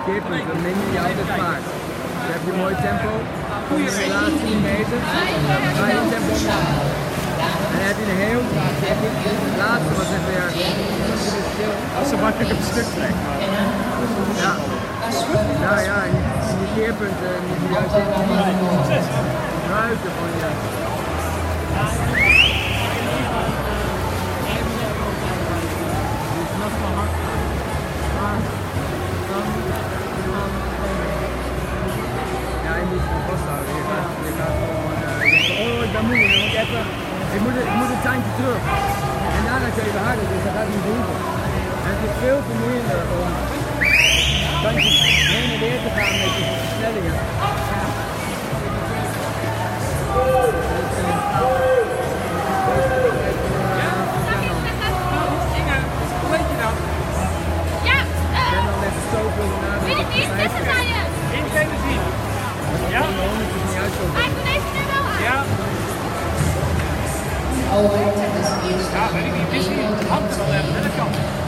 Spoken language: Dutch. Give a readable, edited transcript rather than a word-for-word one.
keerpunten, dan minder je altijd vaart. Dan heb je een mooi tempo, kom je in de laatste 10 meter, dan ga je tempo omlaag. En dan heb je een heel de laatste was even weer stil. Als ze makkelijk op stuk trekt. Ja. Ja, en die keerpunten moet je juist gebruiken van je. Ja, je moet het vasthouden. Je gaat gewoon, je denkt, oh, ik ben moe, dan moet ik even, ik moet een tijdje terug. En daarna kun je weer harder, dus dat gaat niet hoeven. En het is veel vermoeiender om tandjes heen en weer te gaan met je versnellingen. Hoe weet je dat? Ja, En dan even stoken naar de weet ik niet, tussen zijn je. Intensief. Ja? niet uitkomen. Hij doet deze nu wel aan. Ja. Ja, weet ik niet. Misschien hangt er wel even aan de kant.